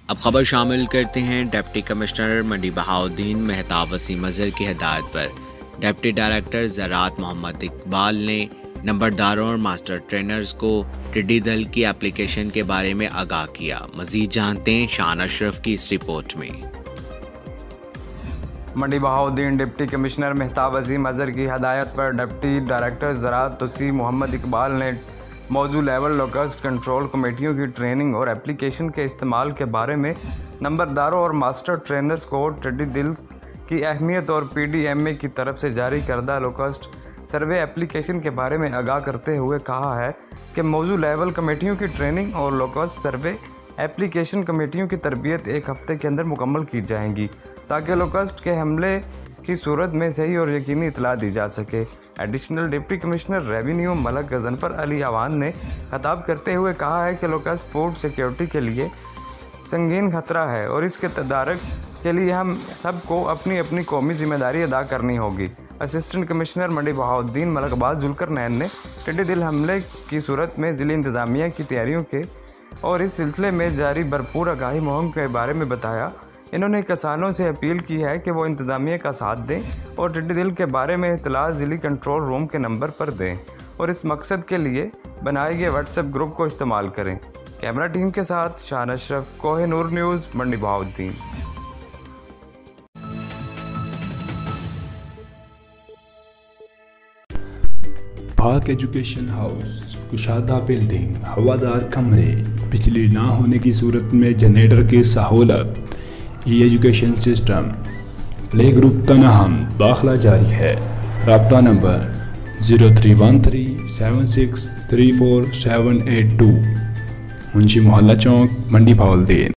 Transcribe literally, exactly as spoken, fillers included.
اب خبر شامل کرتے ہیں ڈپٹی کمشنر منڈی بہاؤالدین مہتاب وسیم اظہر کی ہدایت پر ڈپٹی ڈائریکٹر زراعت محمد اقبال نے نمبرداروں اور ماسٹر ٹرینرز کو ٹڈی دل کی اپلیکیشن کے بارے میں آگاہ کیا۔ مزید جانتے ہیں شان اشرف کی اس رپورٹ میں۔ منڈی بہاؤالدین ڈپٹی کمشنر مہتاب وسیم اظہر کی ہدایت پر ڈپٹی ڈائریکٹر زراعت وسیم محمد اقبال نے موضوع لیول لوکسٹ کنٹرول کمیٹیوں کی ٹریننگ اور اپلیکیشن کے استعمال کے بارے میں نمبرداروں اور ماسٹر ٹرینرز کو ٹڈی دل کی اہمیت اور پی ڈی ایم اے کی طرف سے جاری کردہ لوکسٹ سروے اپلیکیشن کے بارے میں آگاہ کرتے ہوئے کہا ہے کہ موضوع لیول کمیٹیوں کی ٹریننگ اور لوکسٹ سروے اپلیکیشن کمیٹیوں کی تربیت ایک ہفتے کے اندر مکمل کی جائیں گی تاکہ لوکسٹ کے حملے کی صورت میں صحیح اور یقینی اطلاع دی جا سکے۔ Additional deputy commissioner revenue Malik Ghazanfar Ali Awan نے خطاب کرتے ہوئے کہا ہے کہ لوکسٹ فوڈ سیکیورٹی کے لیے سنگین خطرہ ہے اور اس کے تدارک کے لیے ہم سب کو اپنی اپنی قومی ذمہ داری ادا کرنی ہوگی۔ اسسٹنٹ کمشنر منڈی بہاؤالدین ملک باز ذوالقرنین نے ٹڈی دل حملے کی صورت میں ضلعی انتظامیہ کی تیاریوں کے اور اس سلسلے میں جاری بھرپور آگاہی مہم کے بارے میں بتایا۔ انہوں نے کسانوں سے اپیل کی ہے کہ وہ انتظامیہ کا ساتھ دیں اور ٹڈی دل کے بارے میں اطلاع ضلعی کنٹرول روم کے نمبر پر دیں اور اس مقصد کے لیے بنائے گئے واٹس ایپ گروپ کو استعمال کریں۔ کیمرہ ٹیم کے ساتھ شان اشرف، Koh Noor news, Mandi Bahauddin. Pak education house, کشادہ بلڈنگ، ہوادار کمرے، بجلی نہ ہونے کی صورت میں جنریٹر کی سہولت، E education system, play group تنہم، داخلہ جاری ہے۔ رابطہ نمبر zero three one three seven six three four seven eight two, Munshi محلہ چوک، منڈی بہاؤالدین۔